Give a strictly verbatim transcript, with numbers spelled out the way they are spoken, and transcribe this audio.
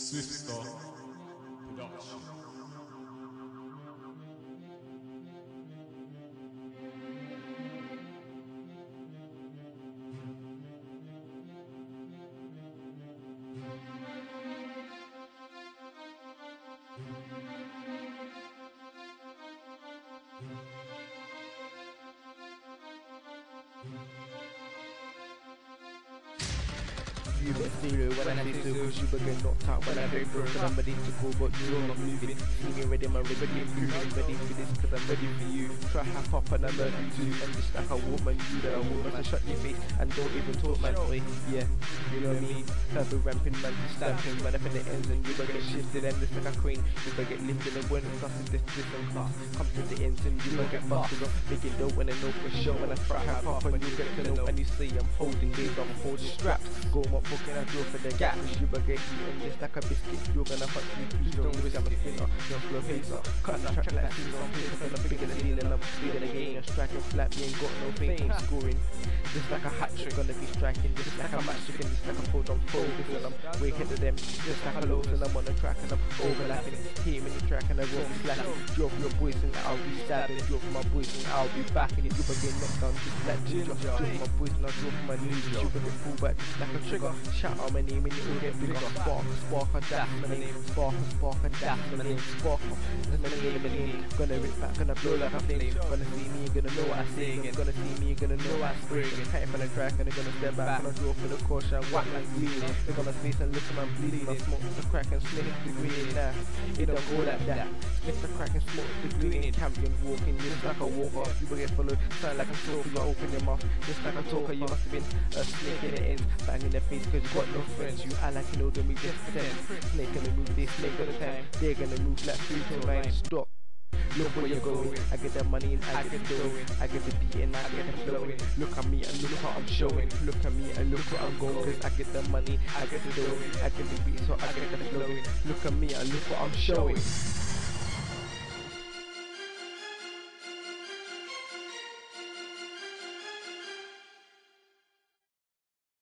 SWIFTSTAR production. You get stereo when I say so, cause you get knocked out when I break through. Cause I'm ready to go, but you're not moving. Singing ready, man, ready, improving. Ready for this, cause I'm ready for you. Try half up and I'm ready to. And just like a woman, you that I want, man, shut your face and don't even talk, man. Oi, yeah, you know what I mean? Turbo ramping, man, just stamping. Right up in the ends and you better get shifted and just like a queen. You better get lifted and when it's busted, this different class. Come to the ends and you better get busted up. Making dough when I know for sure. When I try half up and you get to know. And you say I'm holding days, I'm holding straps. Go up, booking a draw for the gap. You better get eaten just like a biscuit. You're gonna fuck me, please don't wish I'm a spinner. You're slow pacer. Cut the track like things on paper. Cause I'm bigger than Dean and I'm bigger than game. You're striking flat, me ain't got no fame. Scoring just like a hat trick. Gonna be striking just like a match chicken. Just like a fold on fold. Because I'm way ahead of them. Just like a low and I'm on the track and I'm overlapping. Team in the track and I won't be slacking. Drop your boys and I'll be stabbing. Drop my boys and I'll be backing it. You better get knocked down just like ginger. Drop my boys and I'll drop my ninja. You better get pulled back just like a trigger. Shout out my name and it will get bigger. Spark, Sparker, that's my name. Sparker, Sparker, that's my name. Sparker, that's my name, my name. Gonna rip back, gonna blow like a flame. Gonna see me, gonna know what I say. Gonna see me, gonna know what I spray. Cutting from the track and they're gonna step back. Gonna draw for the caution, whack like bleeding. Look on my face and look at my bleeding. I smoke the crack and sniff the green. Nah, it don't go like that. Sniff the crack and smoke the green. Champion walking just like a walker. You will get followed, sound like a stalker. You open your mouth just like a talker. You must have been a snake in the ends, bang in the face cause you got no friends. You act like you know them, we just pretend. Snake gonna move this, snake all the time. They're gonna move like three to nine. Stop. Look where you're going. I get the money and I get the dough. I get the beat and I get the flowing. Look at me and look what I'm showing. Look at me and look where I'm going. Cause I get the money, I get the dough. I get the beat so I get the flowing. Look at me and look what I'm showing.